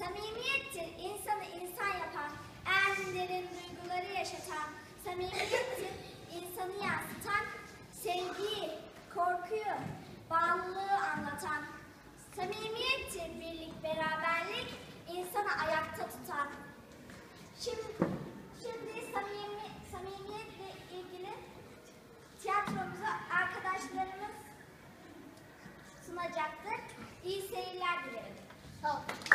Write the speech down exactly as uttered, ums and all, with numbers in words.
Samimiyettir insanı insan yapan, en derin duyguları yaşatan. Samimiyettir insanı yansıtan, sevgiyi, korkuyu, bağlılığı anlatan. Samimiyettir birlik, beraberlik, insanı ayakta tutan. Şimdi, şimdi samimi, samimiyetle ilgili tiyatromuzu arkadaşlarımız sunacaktır. İyi seyirler dilerim. Tamam.